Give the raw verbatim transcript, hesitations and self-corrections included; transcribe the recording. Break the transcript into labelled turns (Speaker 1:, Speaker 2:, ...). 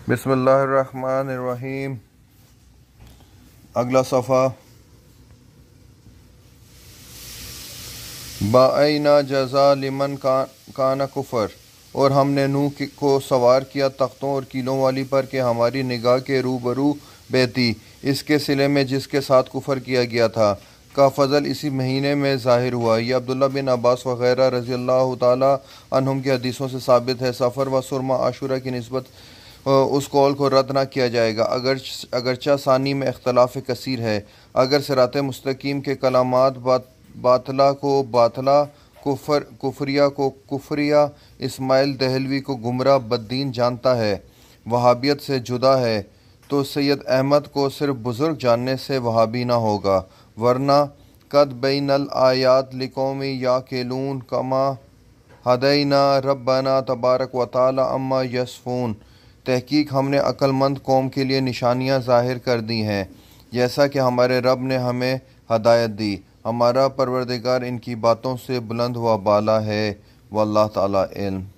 Speaker 1: بسم اللہ الرحمن الرحیم۔ اگلا صفحہ۔ بَأَيْنَا جَزَا لِمَنْ کَانَ کفر، اور ہم نے نوح کو سوار کیا تختوں اور کیلوں والی پر کہ ہماری نگاہ کے روبرو بہتی، اس کے صلے میں جس کے ساتھ کفر کیا گیا تھا، کا فضل اسی مہینے میں ظاہر ہوا۔ یہ عبداللہ بن عباس وغیرہ رضی اللہ تعالی عنہم کی حدیثوں سے ثابت ہے۔ سفر و سرما عاشورہ کی نسبت اس قول کو رد نہ کیا جائے گا، اگرچہ ثانی میں اختلاف کثیر ہے۔ اگر صراط مستقیم کے کلمات باطلہ کو باطلہ، کفر کفریہ کو کفریہ، اسماعیل دہلوی کو گمراہ بددین جانتا ہے، وہابیت سے جدا ہے، تو سید احمد کو صرف بزرگ جاننے سے وہابی نہ ہوگا، ورنہ قد بین الآیات لقوم یعقلون کما ہدینا ربنا تبارک و تعالی عما یصفون۔ تحقیق ہم نے عقل مند قوم کے لیے نشانیاں ظاہر کر دی ہیں، جیسا کہ ہمارے رب نے ہمیں ہدایت دی۔ ہمارا پروردگار ان کی باتوں سے بلند و بالا ہے، واللہ تعالی علم۔